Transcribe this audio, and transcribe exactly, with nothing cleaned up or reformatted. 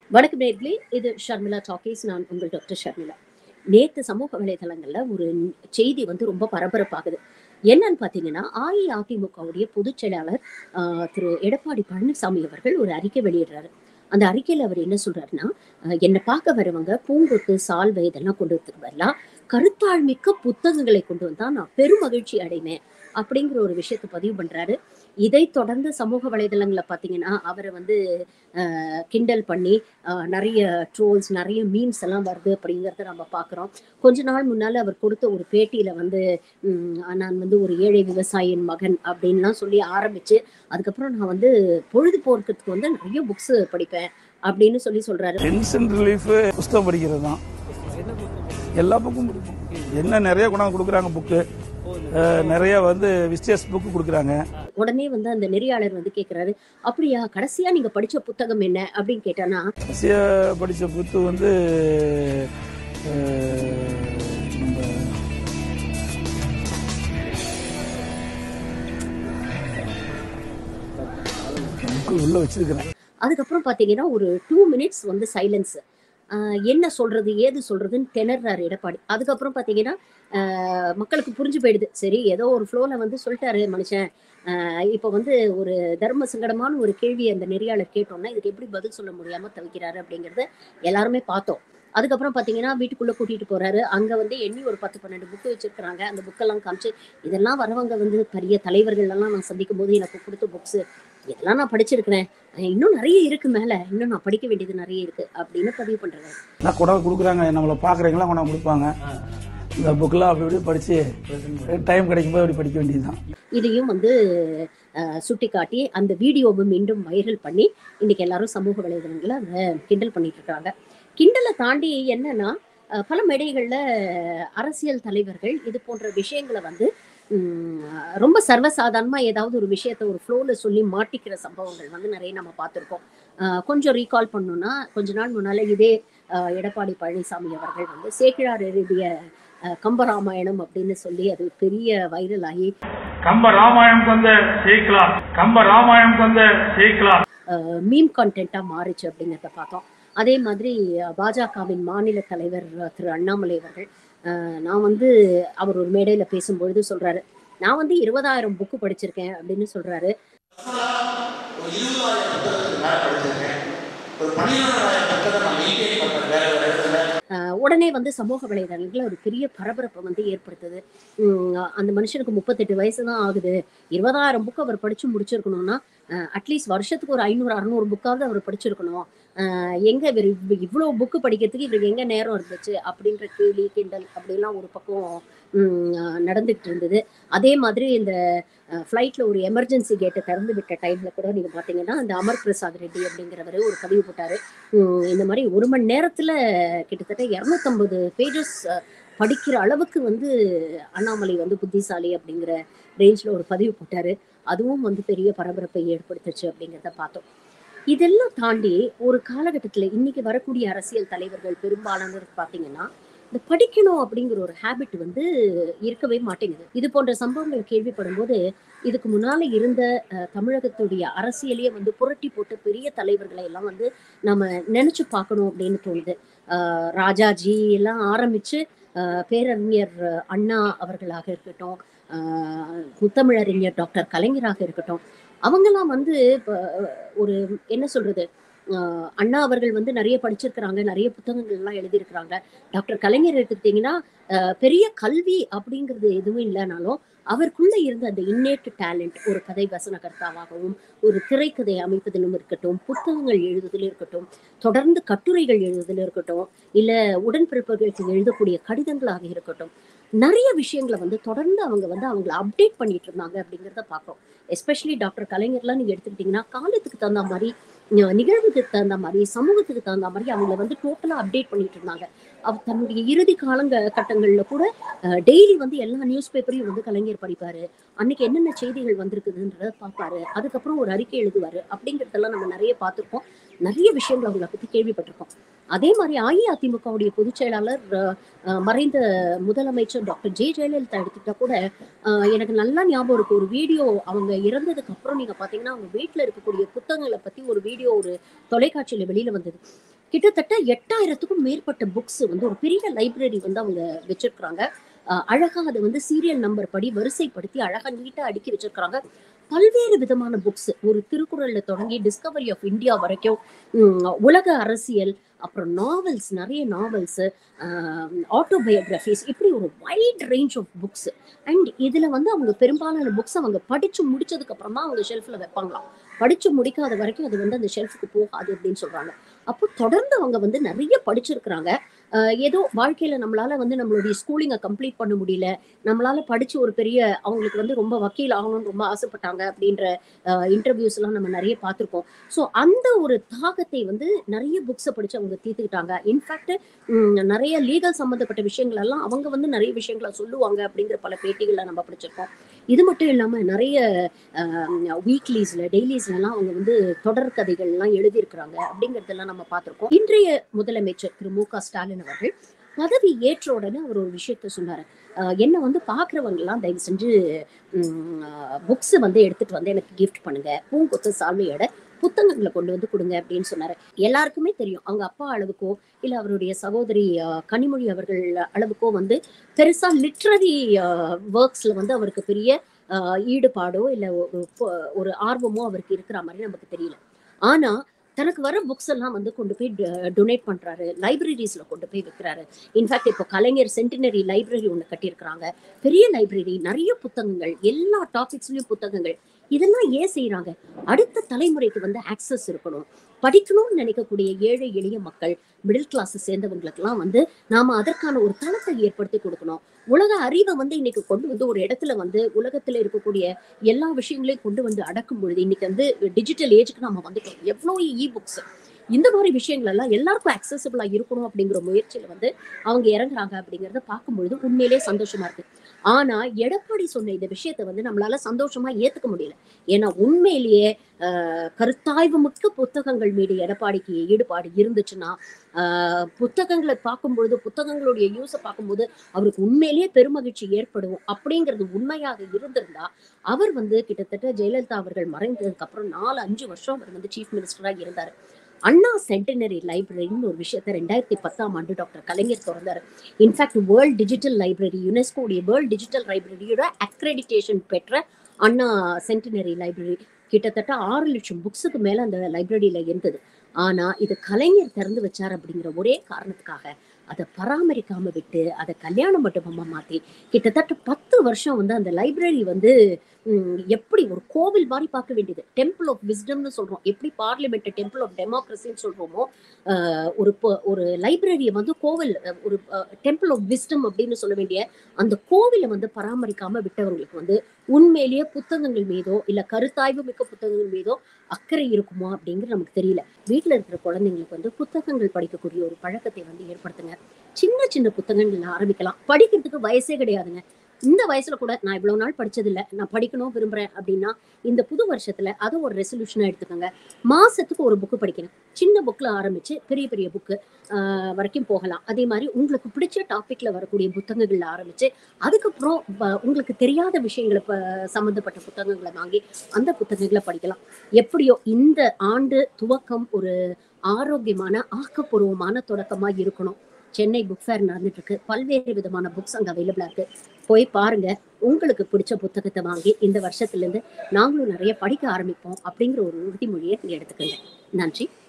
வணக்கம் நேயர்களே, இது ஷர்மிளா டாக்கீஸ். நான் உங்கள் டாக்டர் ஷர்மிளா. நேத்து சமூக வலைதளங்கள்ல ஒரு செய்தி வந்து ரொம்ப பரபரப்பாகுது. என்னன்னு பார்த்தீங்கன்னா, அஇஅதிமுகவுடைய பொதுச் செயலாளர் அ திரு எடப்பாடி பழனிசாமி அவர்கள் ஒரு அறிக்கை வெளியிடுறாரு. அந்த அறிக்கையில அவர் என்ன சொல்றாருன்னா, அ "என்ன பார்க்க வரவங்க பூங்கொத்து, சால்வை இதெல்லாம் கொண்டு வரதுக்கு பதிலா, கருத்தாழ்மிக்க புத்தகங்களை கொண்டு வந்தா நான் பெருமகிழ்ச்சி அடைவேன்." அப்படிங்கிற ஒரு விஷயத்த பதிவு பண்றாரு. இதைத் தொடர்ந்து சமூக வலைதளங்கள்ல பார்த்தீங்கன்னா, அவர வந்து அ கிண்டல் பண்ணி அ நெறைய ட்ரோல்ஸ், நெறைய மீம்ஸ் எல்லாம் வருது அப்படிங்கிறத நம்ம பார்க்குறோம். கொஞ்ச நாள் முன்னால அவர் கொடுத்த ஒரு பேட்டியில வந்து, ம் "நான் வந்து ஒரு ஏழை விவசாயியின் மகன்" அப்படின்லாம் சொல்லி ஆரம்பிச்சு, அதுக்கப்புறம் நான் வந்து பொழுதுபோக்குறதுக்கு வந்து நெறைய புக்ஸ் படிப்பேன் அப்படின்னு சொல்லி சொல்றாரு. டென்ஷன் ரிலீஃப் புஸ்தகம் படிக்கிறது தான். எல்லா புக்கும் படிப்போம். என்ன நிறைய கொண்டாந்து கொடுக்குறாங்க புக்கு. நிறைய வந்து விசிட்டர்ஸ் புக்கு கொடுக்குறாங்க. உடனே வந்து அந்த நெறியாளர் வந்து கேட்கிறாரு, "அப்படியா, கடைசியா நீங்க படிச்ச புத்தகம் என்ன?" அப்படின்னு கேட்டானா, கடைசியா படிச்ச புக்கு வந்து அஹ், நம்ம புக்கு உள்ள வச்சிருக்கிறேன். அதுக்கப்புறம் பார்த்தீங்கன்னா, ஒரு ரெண்டு மினிட்ஸ் வந்து சைலன்ஸ். அ என்ன சொல்றது? ஏது சொல்றதுன்னு திணர்றாரு எடப்பாடி. அதுக்கப்புறம் பார்த்தீங்கன்னா, அ மக்களுக்கு புரிஞ்சு போயிடுது. சரி, ஏதோ ஒரு ஃப்ளோல வந்து சொல்ட்டாரு மனுஷன். அ இப்ப வந்து ஒரு தர்ம சங்கடமான ஒரு கேள்விய அந்த நெறியாளர் கேட்டோம்னா, இதுக்கு எப்படி பதில் சொல்ல முடியாம தவிக்கிறாரு அப்படிங்கிறத எல்லாருமே பார்த்தோம். அதுக்கப்புறம் பார்த்தீங்கன்னா, வீட்டுக்குள்ள கூட்டிட்டு போறாரு. அங்க வந்து எண்ணி ஒரு பத்து, பன்னிரண்டு புக் வச்சிருக்கிறாங்க. அந்த புக்கெல்லாம் காமிச்சு, "இதெல்லாம் வரவங்க வந்து பெரிய தலைவர்கள்லாம் நான் சந்திக்கும்போது எனக்கு குடுத்த புக்ஸு. இதெல்லாம் நான் படிச்சிருக்கிறேன். அ இன்னும் நெறைய இருக்கு மேல. இன்னும் நான் படிக்க வேண்டியது நெறைய இருக்கு." அப்படின்னு பதிவு பண்றாரு. எல்லாம் கொண்டாந்து கொடுக்குறாங்க. நம்மளை பார்க்குறவங்களாம் கொண்டாந்து கொடுப்பாங்க. இந்த புக்கெல்லாம் அப்படி இப்படி படித்து டைம் கிடைக்கும்போது அப்படி படிக்க வேண்டியதுதான். இதையும் வந்து அ சுட்டிக்காட்டி, அந்த வீடியோவ மீண்டும் வைரல் பண்ணி, இன்னைக்கு எல்லாரும் சமூக வலைதளங்கள்ல அத கிண்டல் பண்ணிட்டு இருக்காங்க. கிண்டல தாண்டி என்னன்னா, அ பல மேடைகள்ல அரசியல் தலைவர்கள் இது போன்ற விஷயங்கள வந்து ம் ரொம்ப சர்வசாதாரணமா ஏதாவது ஒரு விஷயத்த ஒரு ஃப்ளோல சொல்லி மாட்டிக்கிற சம்பவங்கள் வந்து நெறைய நம்ம பார்த்திருக்கோம். அ கொஞ்சம் ரீகால் பண்ணணும்னா, கொஞ்ச நாள் முன்னால இதே அ எடப்பாடி பழனிசாமி அவர்கள் வந்து சேக்கிழார் எழுதிய அ கம்பராமாயணம் அப்படின்னு சொல்லி அது பெரிய வைரல் ஆகி, கம்ப ராமாயணம் கொண்ட சேர்க்கலாம் கம்ப ராமாயணம் கொண்ட சேர்க்கலாம் மீம் கண்டென்ட்டா மாறுச்சு அப்படிங்கிறத பார்த்தோம். அதே மாதிரி பாஜகவின் மாநில தலைவர் அஹ், திரு அண்ணாமலை அவர்கள், அ நான் வந்து அவர் ஒரு மேடையில பேசும்பொழுது சொல்றாரு, "நான் வந்து இருபதாயிரம் புக்கு படிச்சிருக்கேன்" அப்படின்னு சொல்றாரு. ஒரு இருபதாயிரம் புத்தகத்துக்கு மேல படிச்சிருக்கேன். ஒரு பன்னிரெண்டாயிரம் புத்தகம் நான் மெயின்டைன் பண்றேன் வேற வேற இடத்துல. அ உடனே வந்து சமூக வலைதளங்கள்ல ஒரு பெரிய பரபரப்ப வந்து ஏற்படுத்துது. ம் அந்த மனுஷனுக்கு முப்பத்தி எட்டு வயசு தான் ஆகுது. இருபதாயிரம் புக் அவர் படிச்சு முடிச்சிருக்கணும்னா, அ அட்லீஸ்ட் வருஷத்துக்கு ஒரு ஐநூறு, அறுநூறு புக்காவது அவர் படிச்சிருக்கணும். அ எங்க இவரு இவ் இவ்ளோ புக் படிக்கிறதுக்கு இவருக்கு எங்க நேரம் இருந்துச்சு? அப்படின்ற கேலி, கிண்டல் அப்படிலாம் ஒரு பக்கம் ம் அ நடந்துகிட்டு இருந்தது. அதே மாதிரி இந்த அ ஃப்ளைட்ல ஒரு எமர்ஜென்சி கேட்ட திறந்து விட்ட டைம்ல கூட நீங்க பார்த்தீங்கன்னா, அந்த அமர் பிரசாத் ரெட்டி அப்படிங்கிறவரு ஒரு பதிவு போட்டாரு. ம் இந்த மாரி ஒரு மணி நேரத்துல கிட்டத்தட்ட இருநூத்தி ஐம்பது பேஜஸ் படிக்கிற அளவுக்கு வந்து அண்ணாமலை வந்து புத்திசாலி அப்படிங்கிற ரேஞ்ச்ல ஒரு பதிவு போட்டாரு. அதுவும் வந்து பெரிய பரபரப்பை ஏற்படுத்துச்சு அப்படிங்கிறத பார்த்தோம். இதெல்லாம் தாண்டி ஒரு காலகட்டத்துல இன்னைக்கு வரக்கூடிய அரசியல் தலைவர்கள் பெரும்பாலானோர் பார்த்தீங்கன்னா, இந்த படிக்கணும் அப்படிங்கிற ஒரு ஹேபிட் வந்து இருக்கவே மாட்டேங்குது. இது போன்ற சம்பவங்கள் கேள்விப்படும்போது, இதுக்கு முன்னால இருந்த அ தமிழகத்துடைய அரசியலையே வந்து புரட்டி போட்ட பெரிய தலைவர்களை எல்லாம் வந்து நம்ம நெனச்சு பார்க்கணும் அப்படின்னு தோணுது. அ ராஜாஜி எல்லாம் ஆரம்பிச்சு, அ பேரறிஞர் அண்ணா அவர்களாக இருக்கட்டும், அ முத்தமிழறிஞர் டாக்டர் கலைஞராக இருக்கட்டும், அவங்கலாம் வந்து இப்ப ஒரு என்ன சொல்றது? அ அண்ணா அவர்கள் வந்து நெறைய படிச்சிருக்கிறாங்க. நெறைய புத்தகங்கள்லாம் எழுதியிருக்கிறாங்க. டாக்டர் கலைஞர் எடுத்துக்கிட்டீங்கன்னா, அ பெரிய கல்வி அப்படிங்கிறது எதுவும் இல்லனாலும், அவருக்குள்ள இருந்த அந்த இன்னேட் டேலண்ட் ஒரு கதை வசனகர்த்தாவாகவும், ஒரு திரைக்கதை அமைப்பதிலும் இருக்கட்டும், புத்தகங்கள் எழுதுவதிலும் இருக்கட்டும், தொடர்ந்து கட்டுரைகள் எழுதுவதிலும் இருக்கட்டும், இல்ல உடன்பிறப்புகளுக்கு எழுதக்கூடிய கடிதங்களாக இருக்கட்டும், நெறைய விஷயங்கள வந்து தொடர்ந்து அவங்க வந்து அவங்கள அப்டேட் பண்ணிட்டு இருந்தாங்க அப்படிங்கிறத பார்க்கிறோம். எஸ்பெஷலி டாக்டர் கலைஞர்லாம் நீங்க எடுத்துக்கிட்டீங்கன்னா, காலத்துக்கு தகுந்த மாரி, ந நிகழ்வுக்கு தகுந்த மாரி, சமூகத்துக்கு தகுந்த மாரி அவங்கள வந்து டோட்டலா அப்டேட் பண்ணிட்டு இருந்தாங்க. அவர் தன்னுடைய இறுதி காலங்க கட்டங்கள்ல கூட அ டெய்லி வந்து எல்லா நியூஸ் பேப்பரையும் வந்து கலைஞர் படிப்பாரு. அன்னைக்கு என்னென்ன செய்திகள் வந்திருக்குதுன்றத பார்ப்பாரு. அதுக்கப்புறம் ஒரு அறிக்கை எழுதுவாரு. அப்படிங்கிறதெல்லாம் நம்ம நெறைய பார்த்திருக்கோம். நெறைய விஷயங்கள் அவங்கள பத்தி கேள்விப்பட்டிருக்கோம். அதே மாரி அஇஅதிமுகவுடைய பொதுச் செயலாளர் அ அ மறைந்த முதலமைச்சர் டாக்டர் ஜெ. ஜெயலலிதா எடுத்துக்கிட்டா கூட, அ எனக்கு நல்லா ஞாபகம் இருக்கு. ஒரு வீடியோ அவங்க இறந்ததுக்கு அப்புறம் நீங்க பார்த்தீங்கன்னா, அவங்க வீட்ல இருக்கக்கூடிய புத்தகங்கள பத்தி ஒரு வீடியோ ஒரு தொலைக்காட்சியில வெளியில வந்தது. கிட்டத்தட்ட எட்டாயிரத்துக்கும் மேற்பட்ட புக்ஸ் வந்து ஒரு பெரிய லைப்ரரி வந்து அவங்க வச்சிருக்கிறாங்க. அஹ் அழகா அதை வந்து சீரியல் நம்பர் படி வரிசைப்படுத்தி அழகா நீட்டா அடுக்கி வச்சிருக்கிறாங்க. பல்வேறு விதமான புக்ஸ், ஒரு திருக்குறள்ல தொடங்கி டிஸ்கவரி ஆஃப் இந்தியா வரைக்கும், உம், உலக அரசியல், அப்புறம் நாவல்ஸ், நிறைய நாவல்ஸ், ஆட்டோபயோகிராஃபிஸ், இப்படி ஒரு wide range of books. And இதுல வந்து அவங்க பெரும்பாலான புக்ஸ் அவங்க படிச்சு முடிச்சதுக்கு அப்புறம் தான் அவங்க ஷெல்ஃப்ல வைப்பாங்களாம். படிச்சு முடிக்காத வரைக்கும் அது வந்து அந்த ஷெல்ஃபுக்கு போகாது அப்படின்னு சொல்றாங்க. அப்போ தொடர்ந்து அவங்க வந்து நிறைய படிச்சிருக்கிறாங்க. அஹ் ஏதோ வாழ்க்கையில நம்மளால வந்து நம்மளுடைய ஸ்கூலிங்கை கம்ப்ளீட் பண்ண முடியல, நம்மளால படிச்சு ஒரு பெரிய, அவங்களுக்கு வந்து ரொம்ப வக்கீல் ஆகணும்னு ரொம்ப ஆசைப்பட்டாங்க அப்படின்ற இன்டர்வியூஸ் எல்லாம் நம்ம நிறைய பார்த்திருக்கோம். ஸோ அந்த ஒரு தாகத்தை வந்து நிறைய புக்ஸை படிச்சு அவங்க தீர்த்துக்கிட்டாங்க. இன்ஃபேக்ட் நிறைய லீகல் சம்பந்தப்பட்ட விஷயங்கள் எல்லாம் அவங்க வந்து நிறைய விஷயங்களை சொல்லுவாங்க அப்படிங்கிற பல பேட்டிகளை நம்ம படிச்சிருக்கோம். இது மட்டும் இல்லாம நிறைய வீக்லிஸ்ல டெய்லிஸ்ல எல்லாம் அவங்க வந்து தொடர் கதைகள் எல்லாம் எழுதியிருக்கிறாங்க அப்படிங்கறதெல்லாம் நம்ம பார்த்திருக்கோம். இன்றைய முதலமைச்சர் திரு மு க ஸ்டாலின் அவர்கள் பதவி ஏற்ற உடனே அவர் ஒரு விஷயத்த சொன்னாரு. அஹ் என்ன வந்து பாக்குறவங்க எல்லாம் தயவு செஞ்சு புக்ஸ் வந்து எடுத்துட்டு வந்து எனக்கு கிஃப்ட் பண்ணுங்க, பூங்கொத்து சால்வையோட புத்தகங்களை கொண்டு வந்து கொடுங்க அப்படின்னு சொன்னாரு. எல்லாருக்குமே தெரியும், அவங்க அப்பா அளவுக்கோ இல்ல அவருடைய சகோதரி அஹ், கனிமொழி அவர்கள் அளவுக்கோ வந்து பெருசா லிட்ரரி ஒர்க்ஸ்ல வந்து அவருக்கு பெரிய அஹ், ஈடுபாடோ இல்ல ஒரு ஒரு ஆர்வமோ அவருக்கு இருக்கிற மாதிரி நமக்கு தெரியல. ஆனா தனக்கு வர புக்ஸ் எல்லாம் வந்து கொண்டு போய் டொனேட் பண்றாரு, லைப்ரரிஸ்ல கொண்டு போய் வைக்கிறாரு. இன்ஃபேக்ட் இப்போ கலைஞர் சென்டினரி லைப்ரரி ஒன்று கட்டியிருக்கிறாங்க. பெரிய லைப்ரரி, நிறைய புத்தகங்கள், எல்லா டாபிக்ஸ்லயும் புத்தகங்கள். இதெல்லாம் ஏன் செய்யறாங்க? அடுத்த தலைமுறைக்கு வந்து ஆக்சஸ் இருக்கணும். படிக்கணும்னு நினைக்கக்கூடிய ஏழை எளிய மக்கள், மிடில் கிளாஸ் சேர்ந்தவங்களுக்கு எல்லாம் வந்து நாம அதற்கான ஒரு தளத்தை ஏற்படுத்தி கொடுக்கணும். உலக அறிவை வந்து இன்னைக்கு கொண்டு வந்து ஒரு இடத்துல வந்து உலகத்துல இருக்கக்கூடிய எல்லா விஷயங்களையும் கொண்டு வந்து அடக்கும் பொழுது, இன்னைக்கு வந்து டிஜிட்டல் ஏஜுக்கு நம்ம வந்துட்டோம். எவ்வளவு இ புக்ஸ், இந்த மாதிரி விஷயங்கள் எல்லாம் எல்லாருக்கும் அக்சசபிளா இருக்கணும் அப்படிங்கிற முயற்சியில வந்து அவங்க இறங்குறாங்க அப்படிங்கறத பார்க்கும்பொழுது உண்மையிலே சந்தோஷமா இருக்கு. ஆனா எடப்பாடி சொன்ன இந்த விஷயத்த வந்து நம்மளால சந்தோஷமா ஏத்துக்க முடியல. ஏன்னா உண்மையிலேயே ஆஹ் கருத்தாய்வு மிக்க புத்தகங்கள் மீது எடப்பாடிக்கு ஈடுபாடு இருந்துச்சுன்னா, ஆஹ் புத்தகங்களை பார்க்கும்பொழுது, புத்தகங்களுடைய யூஸை பார்க்கும்போது அவருக்கு உண்மையிலேயே பெருமகிழ்ச்சி ஏற்படும் அப்படிங்கிறது உண்மையாக இருந்திருந்தா, அவர் வந்து கிட்டத்தட்ட ஜெயலலிதா அவர்கள் மறைந்ததுக்கு அப்புறம் நாலு அஞ்சு வருஷம் அவர் வந்து சீஃப் மினிஸ்டரா இருந்தாரு. அண்ணா சென்டினரி லைப்ரரின்னு ஒரு விஷயத்த ரெண்டாயிரத்தி பத்தாம் ஆண்டு டாக்டர் கலைஞர் திறந்தாரு. இன்ஃபேக்ட் வேர்ல்ட் டிஜிட்டல் லைப்ரரி, யுனெஸ்கோடைய வேர்ல்ட் டிஜிட்டல் லைப்ரரியோட அக்ரெடிட்டேஷன் பெற்ற அண்ணா சென்டினரி லைப்ரரி. கிட்டத்தட்ட ஆறு லட்சம் புக்ஸுக்கு மேல அந்த லைப்ரரியில இருந்தது. ஆனா இது கலைஞர் திறந்து வச்சார் அப்படிங்கிற ஒரே காரணத்துக்காக அதை பராமரிக்காம விட்டு அதை கல்யாண மண்டபமா மாத்தி கிட்டத்தட்ட பத்து வருஷம் வந்து அந்த லைப்ரரி வந்து உம் எப்படி ஒரு கோவில் மாதிரி பார்க்க வேண்டியது, டெம்பிள் ஆஃப் விஸ்டம்னு சொல்றோம், எப்படி பார்லிமெண்ட் டெம்பிள் ஆஃப் டெமோக்ரஸின்னு சொல்றோமோ, ஆஹ் ஒரு ஒரு லைப்ரரியை வந்து கோவில், ஒரு டெம்பிள் ஆஃப் விஸ்டம் அப்படின்னு சொல்ல வேண்டிய அந்த கோவிலை வந்து பராமரிக்காம விட்டவங்களுக்கு வந்து உண்மையிலேயே புத்தகங்கள் மீதோ இல்ல கருத்தாய்வு மிக்க புத்தகங்கள் மீதோ அக்கறை இருக்குமா அப்படிங்கிறது நமக்கு தெரியல. வீட்டுல இருக்கிற குழந்தைங்களுக்கு வந்து புத்தகங்கள் படிக்கக்கூடிய ஒரு பழக்கத்தை வந்து ஏற்படுத்துங்க. சின்ன சின்ன புத்தகங்கள் ஆரம்பிக்கலாம். படிக்கிறதுக்கு வயசே கிடையாதுங்க. இந்த வயசுல கூட நான் இவ்வளவு நாள் படிச்சது இல்ல, நான் படிக்கணும் விரும்புறேன் அப்படின்னா இந்த புது வருஷத்துல அதை ஒரு ரெசல்யூஷனா எடுத்துக்கோங்க. மாசத்துக்கு ஒரு புக்கு படிக்கணும். சின்ன புக்ல ஆரம்பிச்சு பெரிய பெரிய புக்கு ஆஹ் வரைக்கும் போகலாம். அதே மாதிரி உங்களுக்கு பிடிச்ச டாபிக்ல வரக்கூடிய புத்தகங்கள்ல ஆரம்பிச்சு அதுக்கப்புறம் உங்களுக்கு தெரியாத விஷயங்களை சம்பந்தப்பட்ட புத்தகங்களை வாங்கி அந்த புத்தகங்களை படிக்கலாம். எப்படியோ இந்த ஆண்டு துவக்கம் ஒரு ஆரோக்கியமான ஆக்கப்பூர்வமான தொடக்கமா இருக்கணும். சென்னை புக் ஃபேர் நடந்துட்டு இருக்கு. பல்வேறு விதமான புக்ஸ் அங்க அவைலபிளா இருக்கு. போய் பாருங்க. உங்களுக்கு பிடிச்ச புத்தகத்தை வாங்கி இந்த வருஷத்துல இருந்து நாங்களும் நிறைய படிக்க ஆரம்பிப்போம் அப்படிங்கிற ஒரு உறுதிமொழியை நீங்க எடுத்துக்கோங்க. நன்றி.